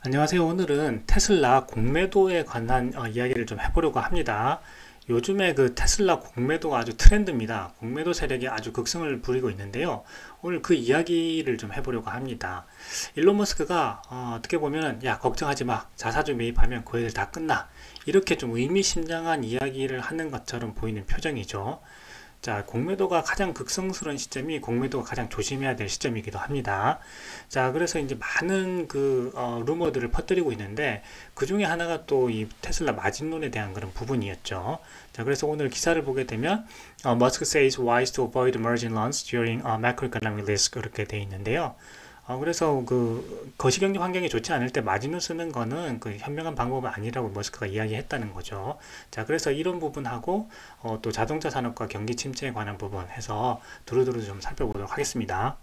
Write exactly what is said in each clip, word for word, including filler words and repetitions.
안녕하세요. 오늘은 테슬라 공매도에 관한 어, 이야기를 좀 해보려고 합니다. 요즘에 그 테슬라 공매도가 아주 트렌드입니다. 공매도 세력이 아주 극성을 부리고 있는데요. 오늘 그 이야기를 좀 해보려고 합니다. 일론 머스크가 어, 떻게 보면 야 걱정하지 마. 자사주 매입하면 거의 다 끝나. 이렇게 좀 의미심장한 이야기를 하는 것처럼 보이는 표정이죠. 자, 공매도가 가장 극성스러운 시점이 공매도가 가장 조심해야 될 시점이기도 합니다. 자, 그래서 이제 많은 그 어, 루머들을 퍼뜨리고 있는데 그 중에 하나가 또 이 테슬라 마진론에 대한 그런 부분이었죠. 자, 그래서 오늘 기사를 보게 되면 어, Musk says wise to avoid margin loans during uh, macroeconomic risk 이렇게 돼 있는데요. 어, 그래서 그 거시경제 환경이 좋지 않을 때 마진을 쓰는 거는 그 현명한 방법은 아니라고 머스크가 이야기했다는 거죠. 자, 그래서 이런 부분하고 어, 또 자동차 산업과 경기 침체에 관한 부분 해서 두루두루 좀 살펴보도록 하겠습니다.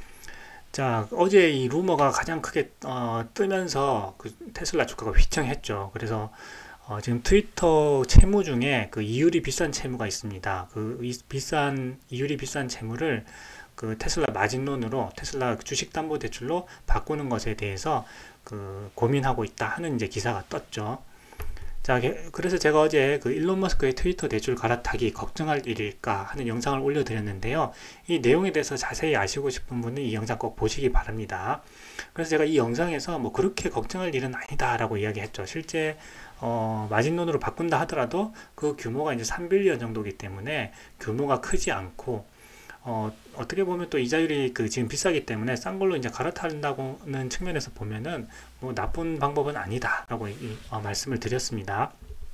자, 어제 이 루머가 가장 크게 어, 뜨면서 그 테슬라 주가가 휘청했죠. 그래서 어, 지금 트위터 채무 중에 그 이율이 비싼 채무가 있습니다. 그 이, 비싼 이율이 비싼 채무를 그 테슬라 마진론으로 테슬라 주식담보대출로 바꾸는 것에 대해서 그 고민하고 있다 하는 이제 기사가 떴죠. 자, 그래서 제가 어제 그 일론 머스크의 트위터 대출 갈아타기 걱정할 일일까 하는 영상을 올려드렸는데요. 이 내용에 대해서 자세히 아시고 싶은 분은 이 영상 꼭 보시기 바랍니다. 그래서 제가 이 영상에서 뭐 그렇게 걱정할 일은 아니다 라고 이야기했죠. 실제 어, 마진론으로 바꾼다 하더라도 그 규모가 이제 삼 빌리언 정도이기 때문에 규모가 크지 않고 어, 어떻게 보면 또 이자율이 그 지금 비싸기 때문에 싼 걸로 이제 갈아탄다는 측면에서 보면은 뭐 나쁜 방법은 아니다라고 이, 어, 말씀을 드렸습니다.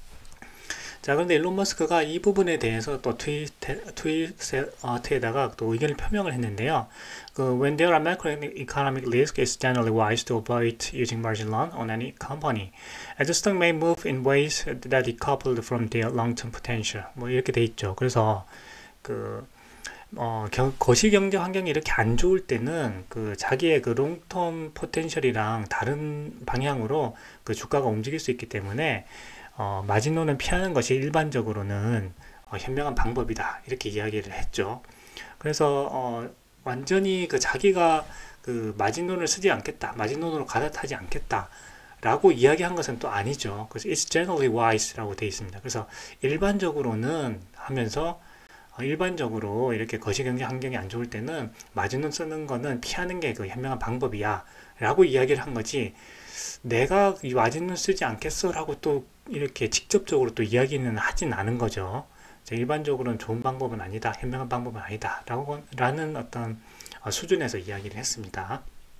자, 그런데 일론 머스크가 이 부분에 대해서 또 트윗에, 트윗에다가 또 의견을 표명을 했는데요. 그 When there are macroeconomic risks, it's generally wise to avoid using margin loan on any company. As the stock may move in ways that decoupled from their long-term potential. 뭐 이렇게 돼 있죠. 그래서 그 어, 겨, 거시경제 환경이 이렇게 안 좋을 때는 그 자기의 그 롱텀 포텐셜이랑 다른 방향으로 그 주가가 움직일 수 있기 때문에 어, 마진론은 피하는 것이 일반적으로는 어, 현명한 방법이다 이렇게 이야기를 했죠. 그래서 어, 완전히 그 자기가 그 마진론을 쓰지 않겠다, 마진론으로 갈아타지 않겠다 라고 이야기한 것은 또 아니죠. 그래서 it's generally wise 라고 되어 있습니다. 그래서 일반적으로는 하면서 일반적으로 이렇게 거시경제 환경이 안 좋을 때는 마진론 쓰는 거는 피하는 게 그 현명한 방법이야 라고 이야기를 한 거지, 내가 이 마진론 쓰지 않겠어 라고 또 이렇게 직접적으로 또 이야기는 하진 않은 거죠. 일반적으로는 좋은 방법은 아니다, 현명한 방법은 아니다 라고 라는 어떤 수준에서 이야기를 했습니다.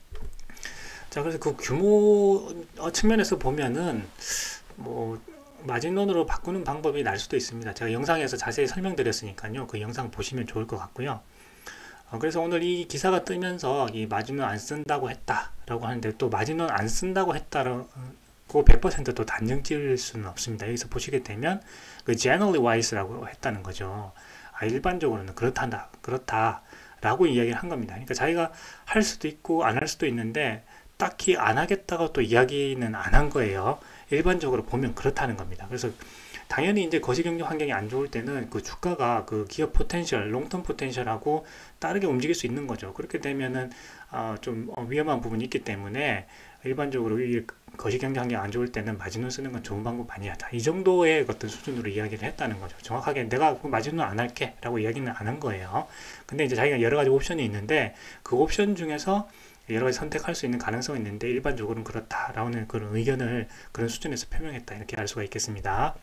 자, 그래서 그 규모 측면에서 보면은 뭐 마진론으로 바꾸는 방법이 날 수도 있습니다. 제가 영상에서 자세히 설명드렸으니까요. 그 영상 보시면 좋을 것 같고요. 어, 그래서 오늘 이 기사가 뜨면서 이 마진론 안 쓴다고 했다라고 하는데, 또 마진론 안 쓴다고 했다고 백 퍼센트 또 단정 지을 수는 없습니다. 여기서 보시게 되면 그 generally wise라고 했다는 거죠. 아, 일반적으로는 그렇단다, 그렇다라고 이야기를 한 겁니다. 그러니까 자기가 할 수도 있고 안 할 수도 있는데 딱히 안 하겠다고 또 이야기는 안 한 거예요. 일반적으로 보면 그렇다는 겁니다. 그래서 당연히 이제 거시경제 환경이 안 좋을 때는 그 주가가 그 기업 포텐셜, 롱텀 포텐셜하고 다르게 움직일 수 있는 거죠. 그렇게 되면은 어, 좀 위험한 부분이 있기 때문에 일반적으로 이 거시경제 환경이 안 좋을 때는 마진론 쓰는 건 좋은 방법 아니야. 이 정도의 어떤 수준으로 이야기를 했다는 거죠. 정확하게 내가 마진론 안 할게 라고 이야기는 안 한 거예요. 근데 이제 자기가 여러 가지 옵션이 있는데 그 옵션 중에서 여러 가지 선택할 수 있는 가능성이 있는데 일반적으로는 그렇다라는 그런 의견을 그런 수준에서 표명했다 이렇게 알 수가 있겠습니다.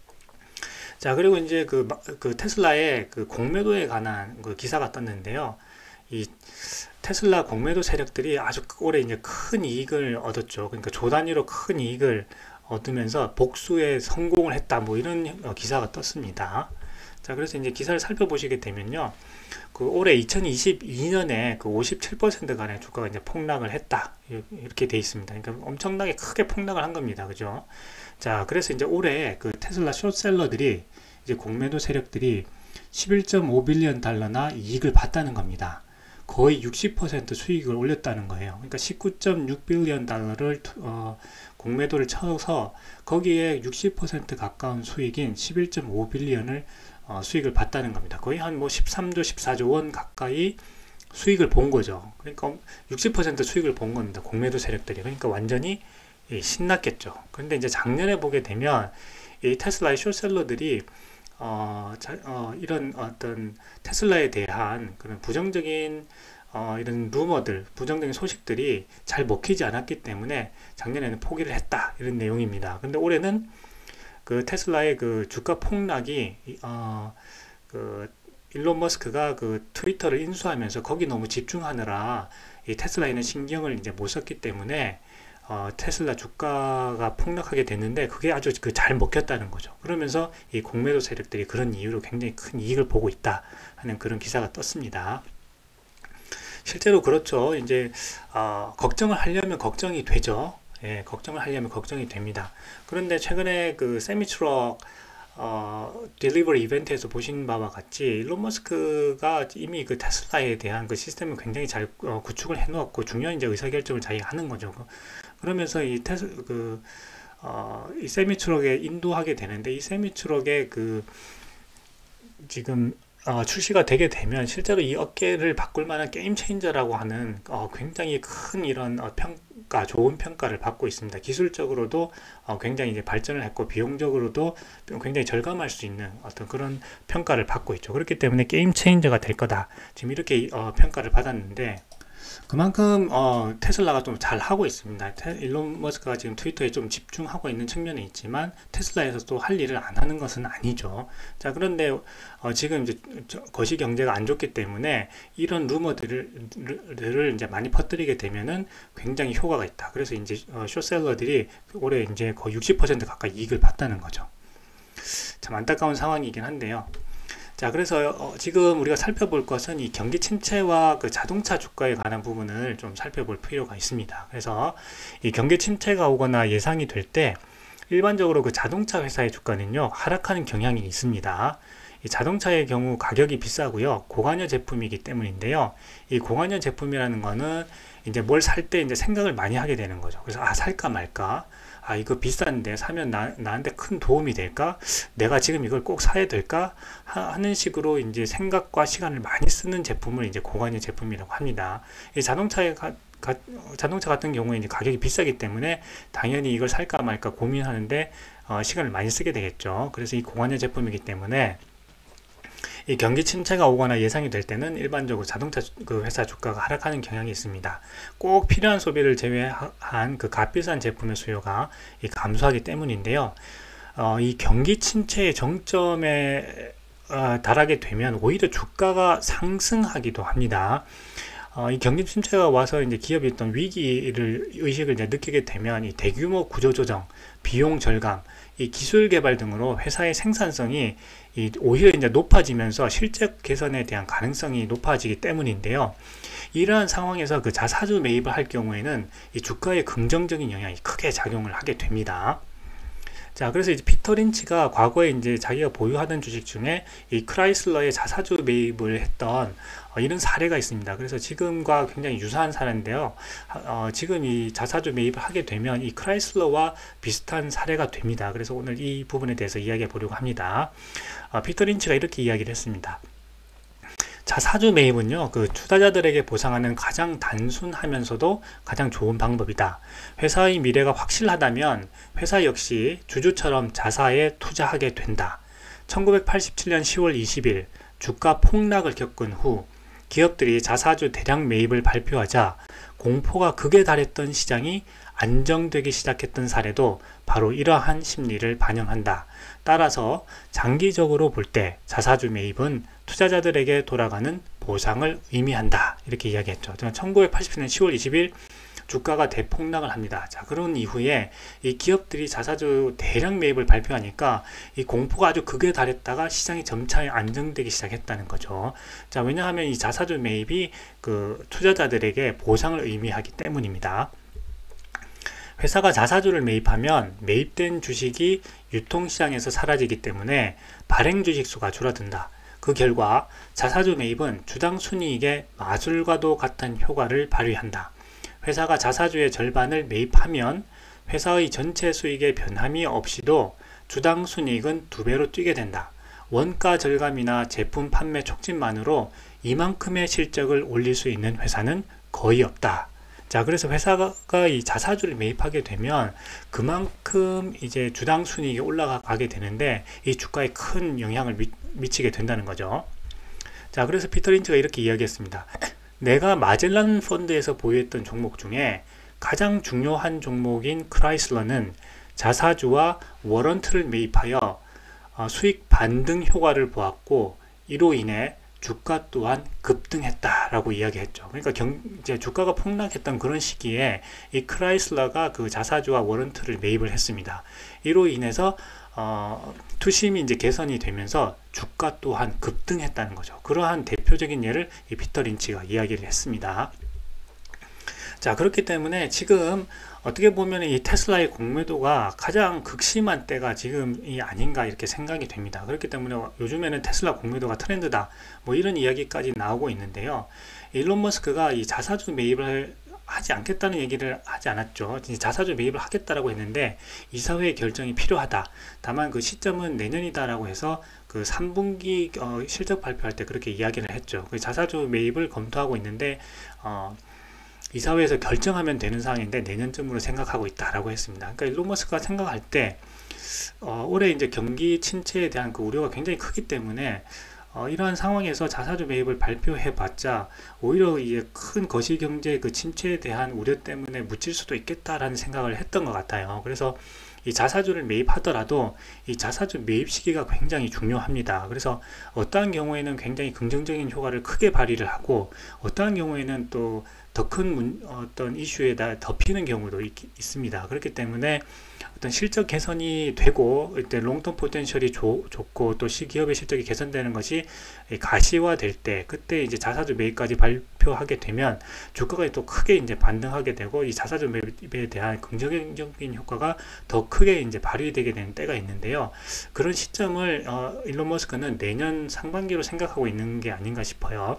자, 그리고 이제 그, 그 테슬라의 그 공매도에 관한 그 기사가 떴는데요. 이 테슬라 공매도 세력들이 아주 올해 이제 큰 이익을 얻었죠. 그러니까 조 단위로 큰 이익을 얻으면서 복수에 성공을 했다 뭐 이런 기사가 떴습니다. 자, 그래서 이제 기사를 살펴보시게 되면요. 그 올해 이천이십이 년에 그 오십칠 퍼센트 가량 주가가 이제 폭락을 했다. 이렇게 돼 있습니다. 그러니까 엄청나게 크게 폭락을 한 겁니다. 그죠? 자, 그래서 이제 올해 그 테슬라 숏셀러들이 이제 공매도 세력들이 십일 점 오 빌리언 달러나 이익을 봤다는 겁니다. 거의 육십 퍼센트 수익을 올렸다는 거예요. 그러니까 십구 점 육 빌리언 달러를 어, 공매도를 쳐서 거기에 육십 퍼센트 가까운 수익인 십일 점 오 빌리언을 어, 수익을 봤다는 겁니다. 거의 한 뭐 십삼 조, 십사 조 원 가까이 수익을 본 거죠. 그러니까 육십 퍼센트 수익을 본 겁니다. 공매도 세력들이. 그러니까 완전히 예, 신났겠죠. 그런데 이제 작년에 보게 되면 이 테슬라의 숏셀러들이 어, 자, 어, 이런 어떤 테슬라에 대한 그런 부정적인 어, 이런 루머들, 부정적인 소식들이 잘 먹히지 않았기 때문에 작년에는 포기를 했다, 이런 내용입니다. 근데 올해는 그 테슬라의 그 주가 폭락이 어, 그 일론 머스크가 그 트위터를 인수하면서 거기 너무 집중하느라 이 테슬라에는 신경을 이제 못 썼기 때문에 어, 테슬라 주가가 폭락하게 됐는데 그게 아주 그 잘 먹혔다는 거죠. 그러면서 이 공매도 세력들이 그런 이유로 굉장히 큰 이익을 보고 있다 하는 그런 기사가 떴습니다. 실제로 그렇죠. 이제 어, 걱정을 하려면 걱정이 되죠. 예, 걱정을 하려면 걱정이 됩니다. 그런데 최근에 그 세미트럭 어, 딜리버리 이벤트에서 보신 바와 같이 일론 머스크가 이미 그 테슬라에 대한 그 시스템을 굉장히 잘 어, 구축을 해놓았고 중요한 이제 의사결정을 자기가 하는 거죠. 그러면서 이 테슬 그 어, 이 세미트럭에 인도하게 되는데 이 세미트럭의 그 지금 어, 출시가 되게 되면 실제로 이 업계를 바꿀 만한 게임 체인저라고 하는 어, 굉장히 큰 이런 어, 평가, 좋은 평가를 받고 있습니다. 기술적으로도 어, 굉장히 이제 발전을 했고 비용적으로도 굉장히 절감할 수 있는 어떤 그런 평가를 받고 있죠. 그렇기 때문에 게임 체인저가 될 거다. 지금 이렇게 어, 평가를 받았는데 그만큼 어, 테슬라가 좀 잘 하고 있습니다. 테, 일론 머스크가 지금 트위터에 좀 집중하고 있는 측면이 있지만 테슬라에서 또 할 일을 안 하는 것은 아니죠. 자, 그런데 어, 지금 이제 거시 경제가 안 좋기 때문에 이런 루머들을 이제 많이 퍼뜨리게 되면은 굉장히 효과가 있다. 그래서 이제 어, 숏셀러들이 올해 이제 거의 육십 퍼센트 가까이 이익을 봤다는 거죠. 참 안타까운 상황이긴 한데요. 자, 그래서 어, 지금 우리가 살펴볼 것은 이 경기 침체와 그 자동차 주가에 관한 부분을 좀 살펴볼 필요가 있습니다. 그래서 이 경기 침체가 오거나 예상이 될 때 일반적으로 그 자동차 회사의 주가는요 하락하는 경향이 있습니다. 이 자동차의 경우 가격이 비싸고요 고관여 제품이기 때문인데요. 이 고관여 제품이라는 거는 이제 뭘 살 때 이제 생각을 많이 하게 되는 거죠. 그래서 아 살까 말까? 아 이거 비싼데 사면 나, 나한테 큰 도움이 될까? 내가 지금 이걸 꼭 사야 될까? 하, 는 식으로 이제 생각과 시간을 많이 쓰는 제품을 이제 고관여 제품이라고 합니다. 이 자동차에 가, 가, 자동차 같은 경우에 이제 가격이 비싸기 때문에 당연히 이걸 살까 말까 고민하는데 어, 시간을 많이 쓰게 되겠죠. 그래서 이 고관여 제품이기 때문에 이 경기 침체가 오거나 예상이 될 때는 일반적으로 자동차 그 회사 주가가 하락하는 경향이 있습니다. 꼭 필요한 소비를 제외한 그 값비싼 제품의 수요가 이 감소하기 때문인데요. 어, 이 경기 침체의 정점에 어, 달하게 되면 오히려 주가가 상승하기도 합니다. 어, 이 경기 침체가 와서 이제 기업이 어떤 위기를 의식을 이제 느끼게 되면 이 대규모 구조조정, 비용 절감, 이 기술 개발 등으로 회사의 생산성이 이 오히려 이제 높아지면서 실적 개선에 대한 가능성이 높아지기 때문인데요. 이러한 상황에서 그 자사주 매입을 할 경우에는 이 주가에 긍정적인 영향이 크게 작용을 하게 됩니다. 자, 그래서 이제 피터 린치가 과거에 이제 자기가 보유하던 주식 중에 이 크라이슬러의 자사주 매입을 했던 어, 이런 사례가 있습니다. 그래서 지금과 굉장히 유사한 사례인데요. 어, 지금 이 자사주 매입을 하게 되면 이 크라이슬러와 비슷한 사례가 됩니다. 그래서 오늘 이 부분에 대해서 이야기해 보려고 합니다. 어, 피터 린치가 이렇게 이야기를 했습니다. 자사주 매입은요, 그 투자자들에게 보상하는 가장 단순하면서도 가장 좋은 방법이다. 회사의 미래가 확실하다면 회사 역시 주주처럼 자사에 투자하게 된다. 천구백팔십칠 년 시월 이십일 주가 폭락을 겪은 후 기업들이 자사주 대량 매입을 발표하자 공포가 극에 달했던 시장이 안정되기 시작했던 사례도 바로 이러한 심리를 반영한다. 따라서 장기적으로 볼 때 자사주 매입은 투자자들에게 돌아가는 보상을 의미한다. 이렇게 이야기했죠. 천구백팔십칠 년 시월 이십일 주가가 대폭락을 합니다. 자, 그런 이후에 이 기업들이 자사주 대량 매입을 발표하니까 이 공포가 아주 극에 달했다가 시장이 점차 안정되기 시작했다는 거죠. 자, 왜냐하면 이 자사주 매입이 그 투자자들에게 보상을 의미하기 때문입니다. 회사가 자사주를 매입하면 매입된 주식이 유통시장에서 사라지기 때문에 발행 주식 수가 줄어든다. 그 결과 자사주 매입은 주당 순이익의 마술과도 같은 효과를 발휘한다. 회사가 자사주의 절반을 매입하면 회사의 전체 수익의 변함이 없이도 주당 순이익은 두 배로 뛰게 된다. 원가 절감이나 제품 판매 촉진만으로 이만큼의 실적을 올릴 수 있는 회사는 거의 없다. 자, 그래서 회사가 이 자사주를 매입하게 되면 그만큼 이제 주당 순이익이 올라가게 되는데 이 주가에 큰 영향을 미, 미치게 된다는 거죠. 자, 그래서 피터 린치가 이렇게 이야기했습니다. 내가 마젤란 펀드에서 보유했던 종목 중에 가장 중요한 종목인 크라이슬러는 자사주와 워런트를 매입하여 어, 수익 반등 효과를 보았고 이로 인해 주가 또한 급등했다라고 이야기했죠. 그러니까 경, 이제 주가가 폭락했던 그런 시기에 이 크라이슬러가 그 자사주와 워런트를 매입을 했습니다. 이로 인해서 어, 투심이 이제 개선이 되면서 주가 또한 급등했다는 거죠. 그러한 대표적인 예를 이 피터 린치가 이야기를 했습니다. 자, 그렇기 때문에 지금 어떻게 보면 이 테슬라의 공매도가 가장 극심한 때가 지금이 아닌가 이렇게 생각이 됩니다. 그렇기 때문에 요즘에는 테슬라 공매도가 트렌드다 뭐 이런 이야기까지 나오고 있는데요. 일론 머스크가 이 자사주 매입을 하지 않겠다는 얘기를 하지 않았죠. 자사주 매입을 하겠다라고 했는데 이사회의 결정이 필요하다. 다만 그 시점은 내년이다라고 해서 그 삼 분기 어, 실적 발표할 때 그렇게 이야기를 했죠. 그 자사주 매입을 검토하고 있는데 어, 이사회에서 결정하면 되는 상황인데 내년쯤으로 생각하고 있다라고 했습니다. 그러니까 일론 머스크가 생각할 때 어, 올해 이제 경기 침체에 대한 그 우려가 굉장히 크기 때문에 어, 이러한 상황에서 자사주 매입을 발표해봤자 오히려 이제 큰 거시경제 그 침체에 대한 우려 때문에 묻힐 수도 있겠다라는 생각을 했던 것 같아요. 그래서 이 자사주를 매입하더라도 이 자사주 매입 시기가 굉장히 중요합니다. 그래서 어떠한 경우에는 굉장히 긍정적인 효과를 크게 발휘를 하고 어떠한 경우에는 또 더 큰 어떤 이슈에다 덮이는 경우도 있, 있습니다. 그렇기 때문에 어떤 실적 개선이 되고 이때 롱텀 포텐셜이 조, 좋고 또 기업의 실적이 개선되는 것이 가시화될 때 그때 이제 자사주 매입까지 발표하게 되면 주가가 또 크게 이제 반등하게 되고 이 자사주 매입에 대한 긍정적인 효과가 더 크게 이제 발휘되게 되는 때가 있는데요. 그런 시점을 어, 일론 머스크는 내년 상반기로 생각하고 있는 게 아닌가 싶어요.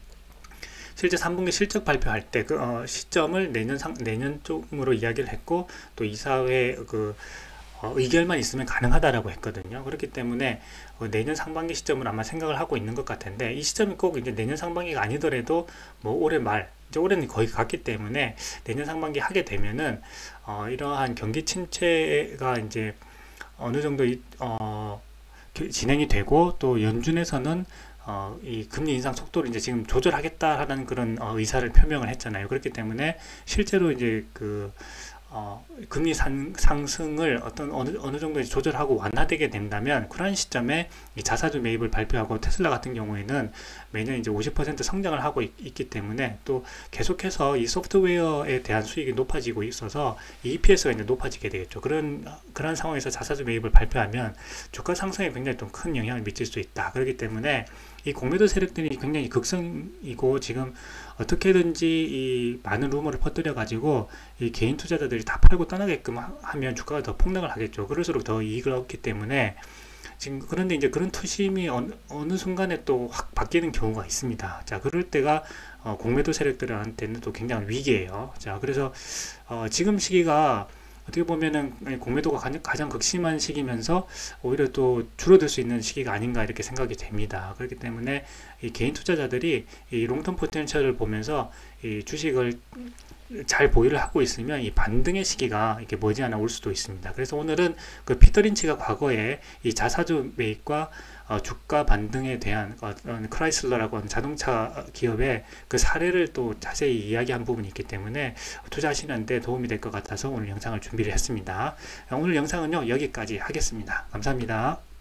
실제 삼 분기 실적 발표할 때 그 어, 시점을 내년 상, 내년 쪽으로 이야기를 했고 또 이사회 그 어, 의결만 있으면 가능하다라고 했거든요. 그렇기 때문에 어, 내년 상반기 시점을 아마 생각을 하고 있는 것 같은데 이 시점이 꼭 이제 내년 상반기가 아니더라도 뭐 올해 말 이제 올해는 거의 갔기 때문에 내년 상반기 하게 되면은 어, 이러한 경기 침체가 이제 어느 정도 이, 어, 진행이 되고 또 연준에서는 어, 이 금리 인상 속도를 이제 지금 조절하겠다라는 그런 어, 의사를 표명을 했잖아요. 그렇기 때문에 실제로 이제 그 어, 금리 상, 상승을 어떤 어느, 어느 정도 조절하고 완화되게 된다면 그런 시점에 이 자사주 매입을 발표하고 테슬라 같은 경우에는 매년 이제 오십 퍼센트 성장을 하고 있, 있기 때문에 또 계속해서 이 소프트웨어에 대한 수익이 높아지고 있어서 이 이피에스가 이제 높아지게 되겠죠. 그런 그런 상황에서 자사주 매입을 발표하면 주가 상승에 굉장히 좀 큰 영향을 미칠 수 있다. 그렇기 때문에 이 공매도 세력들이 굉장히 극성이고 지금 어떻게든지 이 많은 루머를 퍼뜨려 가지고 이 개인 투자자들이 다 팔고 떠나게끔 하면 주가가 더 폭락을 하겠죠. 그럴수록 더 이익을 얻기 때문에 지금 그런데 이제 그런 투심이 어느, 어느 순간에 또 확 바뀌는 경우가 있습니다. 자, 그럴 때가 어, 공매도 세력들한테는 또 굉장히 위기예요. 자, 그래서 어, 지금 시기가 어떻게 보면은 공매도가 가장, 가장 극심한 시기면서 오히려 또 줄어들 수 있는 시기가 아닌가 이렇게 생각이 됩니다. 그렇기 때문에 이 개인 투자자들이 이 롱텀 포텐셜을 보면서 이 주식을 잘 보유를 하고 있으면 이 반등의 시기가 이렇게 머지않아 올 수도 있습니다. 그래서 오늘은 그 피터 린치가 과거에 이 자사주 매입과 어, 주가 반등에 대한 어, 크라이슬러라고 하는 자동차 기업의 그 사례를 또 자세히 이야기한 부분이 있기 때문에 투자하시는데 도움이 될 것 같아서 오늘 영상을 준비를 했습니다. 오늘 영상은요 여기까지 하겠습니다. 감사합니다.